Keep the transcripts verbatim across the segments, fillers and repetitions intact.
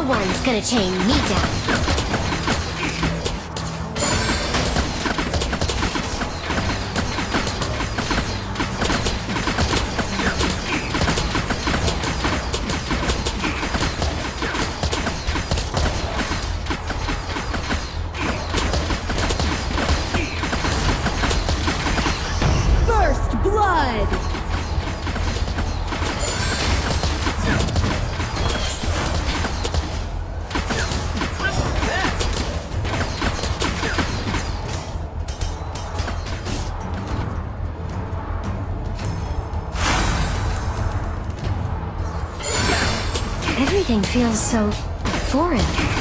No one's gonna chain me down. First blood! Everything feels so foreign.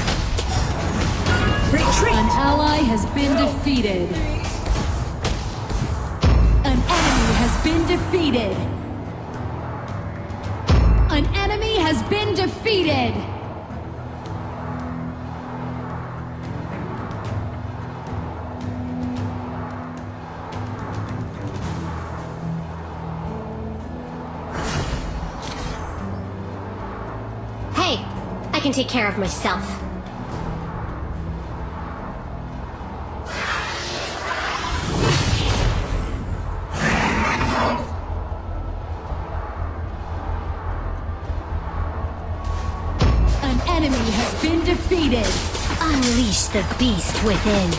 Retreat! An ally has been defeated. An enemy has been defeated. An enemy has been defeated. Hey, I can take care of myself. An enemy has been defeated. Unleash the beast within.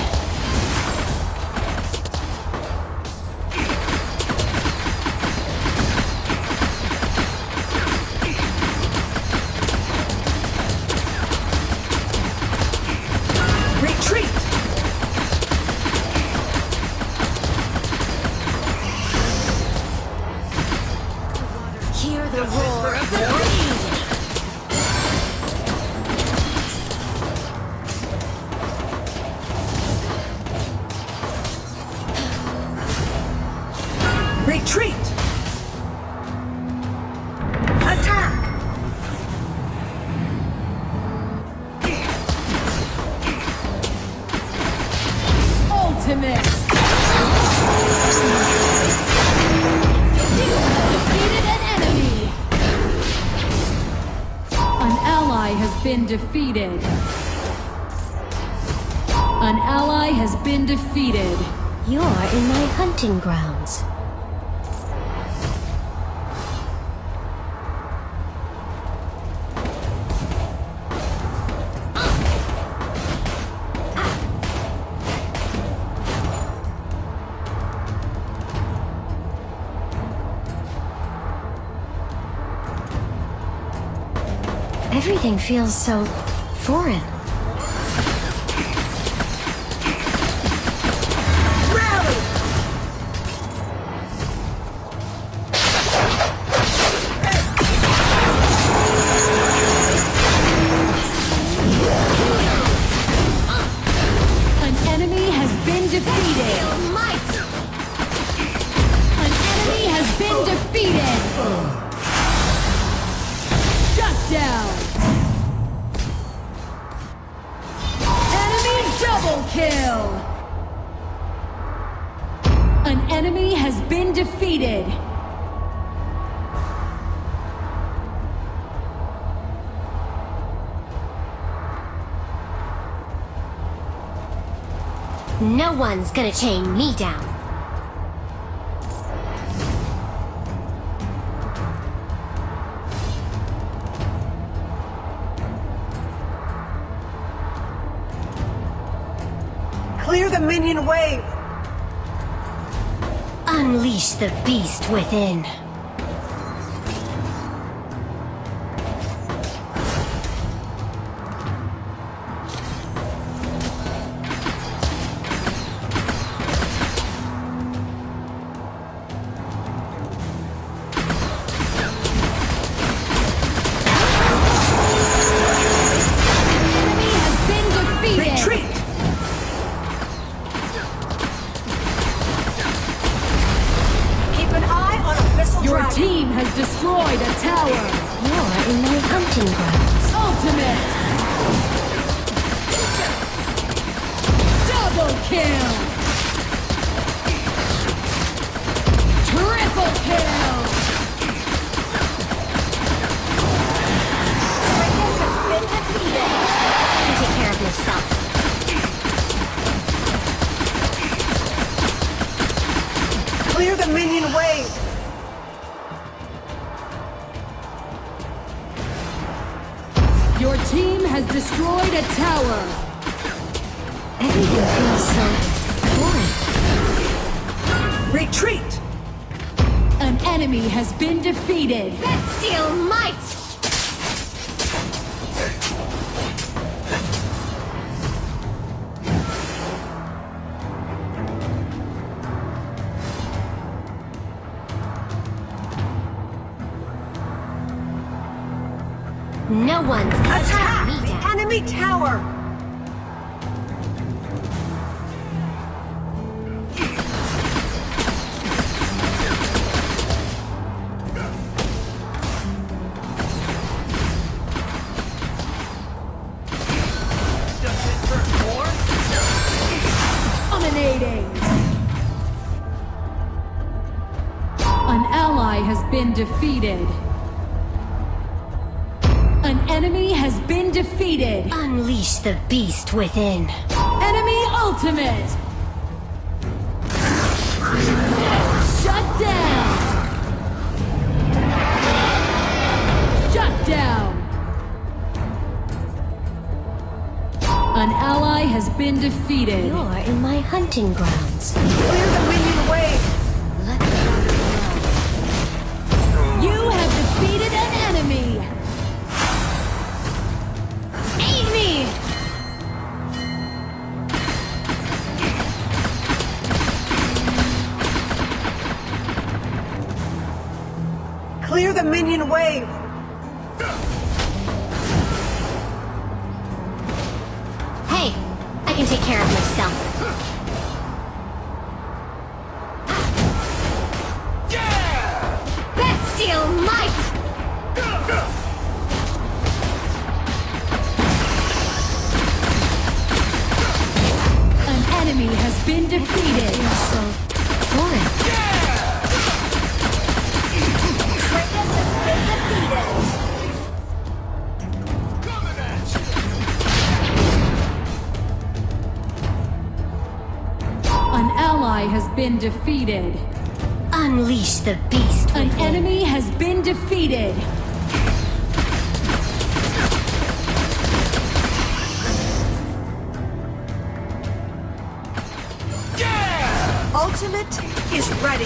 Retreat! Hear the roar of the rain! Retreat! Attack! Ultimate! You have defeated an enemy! An ally has been defeated. An ally has been defeated. You're in my hunting grounds. Everything feels so foreign. Rally! An enemy has been defeated. Might! An enemy has been defeated. Shut down. Enemy double kill. An enemy has been defeated. No one's gonna chain me down. Clear the minion wave! Unleash the beast within. Enemy has been defeated. Retreat! Keep an eye on a missile Your dragon. team has destroyed a tower. You're in my hunting grounds. Ultimate. Double kill. Triple kill. Darkness has been defeated. Clear the minion wave! Your team has destroyed a tower. Everything feels so foreign. Retreat! An enemy has been defeated. Bestial might! No one's gonna Attack me the down. enemy tower! Dominating. An ally has been defeated. An enemy has been defeated. Unleash the beast within. Enemy ultimate. Shut down. Shut down. An ally has been defeated. You're in my hunting grounds. Clear the minion wave! Let the water flow. You have defeated an enemy. Aid me! Clear the minion wave! Hey, I can take care of myself. Bestial might! An enemy has been defeated. So foreign. Kratos has been defeated! An ally has been defeated. Unleash the beast An within. enemy has been defeated. Ultimate is ready!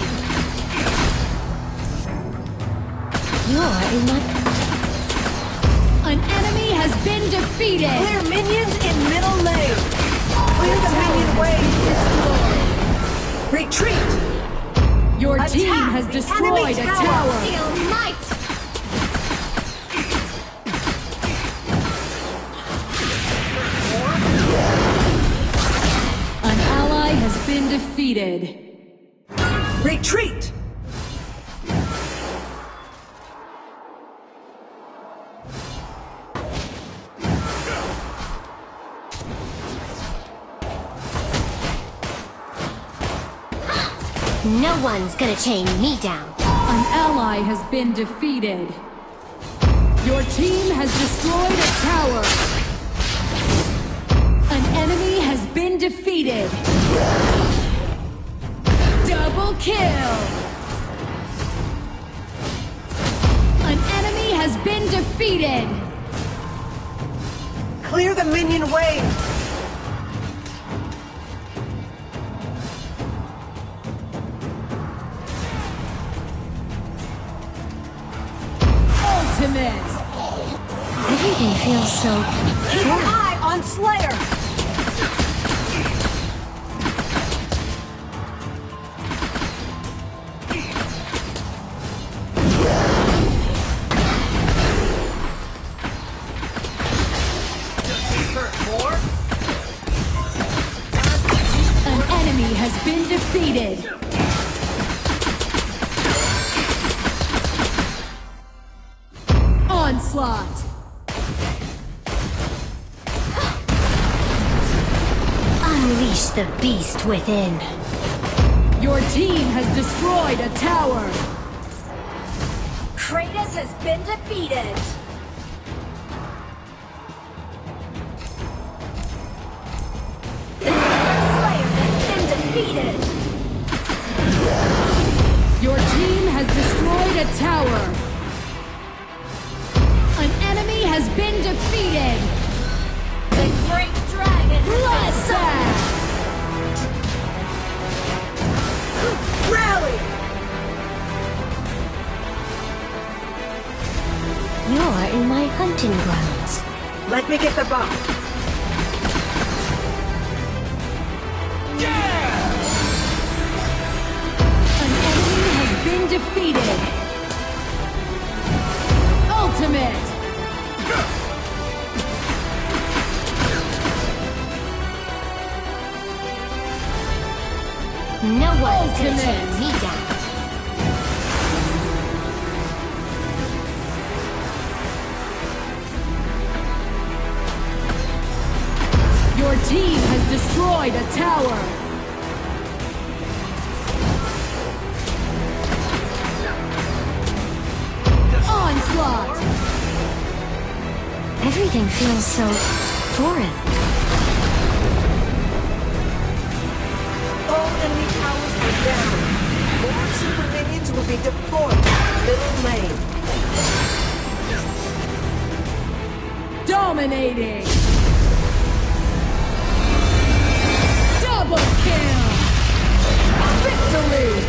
You're in my... An enemy has been defeated. Clear minions in middle lane! Clear the minion wave! Retreat! Your Attack team has the destroyed enemy a tower. tower. Bestial might! An ally has been defeated. Retreat! No one's gonna chain me down. An ally has been defeated. Your team has destroyed a tower. An enemy has been defeated. Double kill. An enemy has been defeated. Clear the minion wave! Ultimate. Everything feels so Keep an foreign. eye on Slayer! An enemy has been defeated. Onslaught. Unleash the beast within. Your team has destroyed a tower. Kratos has been defeated! Slayer has been defeated! destroyed a tower. An enemy has been defeated. The great dragon Bloodbath. Rally! You're in my hunting grounds. Let me get the buff. An enemy has been defeated. Ultimate. No one's gonna Ultimate. take me down. Your team has destroyed a tower. Onslaught. Everything feels so foreign. All enemy towers are down. More super minions will be deployed. Middle lane. Dominating. Double kill. Victory.